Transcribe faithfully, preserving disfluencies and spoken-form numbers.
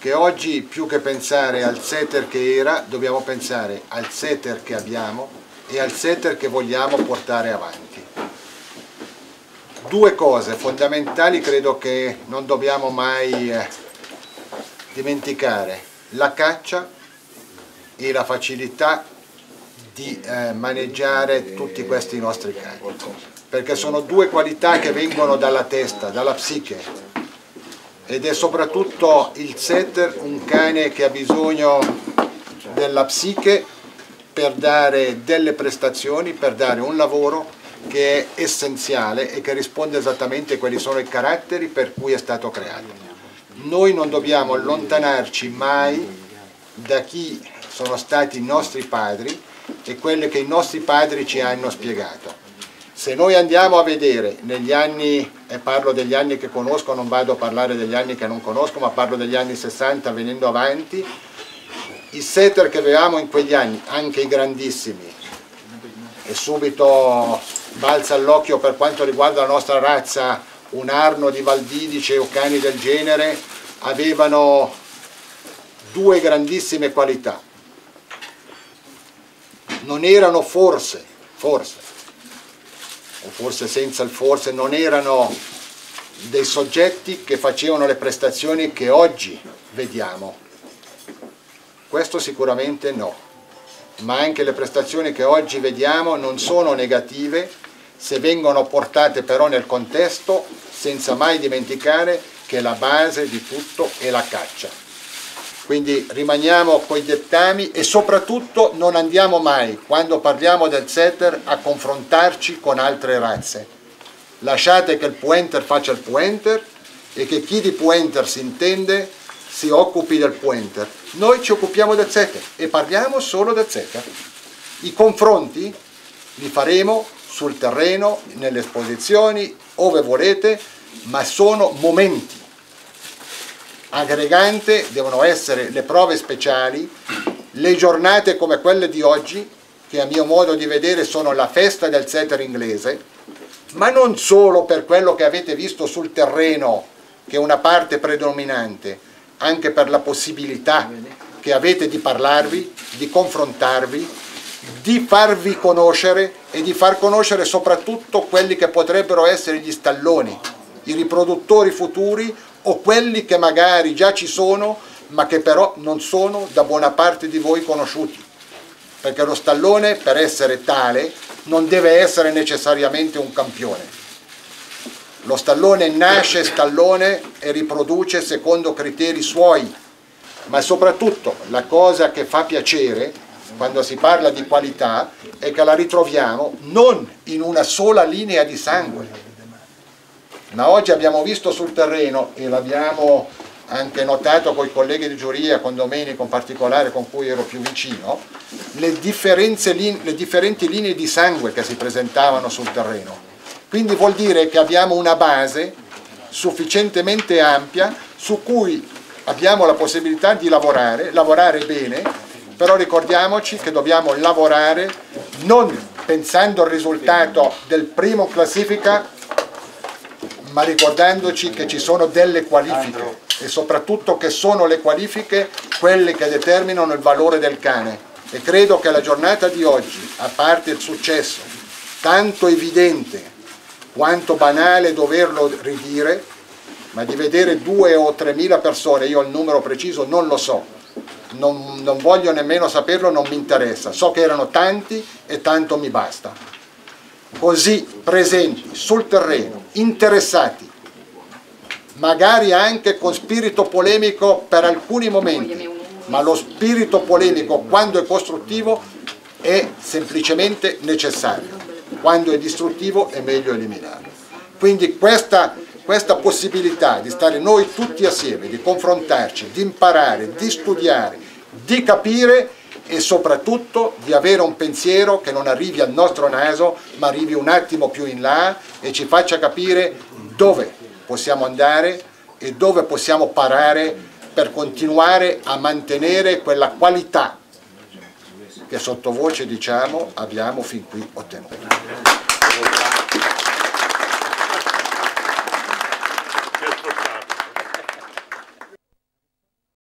che oggi più che pensare al setter che era, dobbiamo pensare al setter che abbiamo e al setter che vogliamo portare avanti. Due cose fondamentali credo che non dobbiamo mai eh, dimenticare: la caccia e la facilità di eh, maneggiare tutti questi nostri cani, perché sono due qualità che vengono dalla testa, dalla psiche, ed è soprattutto il setter un cane che ha bisogno della psiche per dare delle prestazioni, per dare un lavoro che è essenziale e che risponde esattamente a quelli sono i caratteri per cui è stato creato. Noi non dobbiamo allontanarci mai da chi sono stati i nostri padri e quelle che i nostri padri ci hanno spiegato. Se noi andiamo a vedere negli anni, e parlo degli anni che conosco, non vado a parlare degli anni che non conosco, ma parlo degli anni sessanta venendo avanti, i setter che avevamo in quegli anni, anche i grandissimi, e subito balza all'occhio per quanto riguarda la nostra razza un Arno di Valdidice o cani del genere, avevano due grandissime qualità. Non erano forse, forse, o forse senza il forse, non erano dei soggetti che facevano le prestazioni che oggi vediamo. Questo sicuramente no, ma anche le prestazioni che oggi vediamo non sono negative se vengono portate però nel contesto, senza mai dimenticare che la base di tutto è la caccia. Quindi rimaniamo coi dettami e soprattutto non andiamo mai, quando parliamo del setter, a confrontarci con altre razze. Lasciate che il pointer faccia il pointer e che chi di pointer si intende si occupi del pointer. Noi ci occupiamo del setter e parliamo solo del setter. I confronti li faremo sul terreno, nelle esposizioni, ove volete, ma sono momenti. Aggregante devono essere le prove speciali, le giornate come quelle di oggi, che a mio modo di vedere sono la festa del setter inglese, ma non solo per quello che avete visto sul terreno, che è una parte predominante, anche per la possibilità che avete di parlarvi, di confrontarvi, di farvi conoscere e di far conoscere soprattutto quelli che potrebbero essere gli stalloni, i riproduttori futuri o quelli che magari già ci sono ma che però non sono da buona parte di voi conosciuti, perché lo stallone, per essere tale, non deve essere necessariamente un campione. Lo stallone nasce stallone e riproduce secondo criteri suoi, ma soprattutto la cosa che fa piacere quando si parla di qualità è che la ritroviamo non in una sola linea di sangue. Ma oggi abbiamo visto sul terreno, e l'abbiamo anche notato con i colleghi di giuria, con Domenico in particolare, con cui ero più vicino, le, differenze, le differenti linee di sangue che si presentavano sul terreno. Quindi vuol dire che abbiamo una base sufficientemente ampia su cui abbiamo la possibilità di lavorare, lavorare bene, però ricordiamoci che dobbiamo lavorare non pensando al risultato del primo classifica, ma ricordandoci che ci sono delle qualifiche e soprattutto che sono le qualifiche quelle che determinano il valore del cane. E credo che la giornata di oggi, a parte il successo tanto evidente quanto banale doverlo ridire, ma di vedere due o tremila persone, io il numero preciso non lo so, non, non voglio nemmeno saperlo, non mi interessa, so che erano tanti e tanto mi basta. Così presenti sul terreno, interessati, magari anche con spirito polemico per alcuni momenti, ma lo spirito polemico quando è costruttivo è semplicemente necessario, quando è distruttivo è meglio eliminarlo. Quindi questa, questa possibilità di stare noi tutti assieme, di confrontarci, di imparare, di studiare, di capire e soprattutto di avere un pensiero che non arrivi al nostro naso ma arrivi un attimo più in là e ci faccia capire dove possiamo andare e dove possiamo parare per continuare a mantenere quella qualità che sottovoce diciamo abbiamo fin qui ottenuto.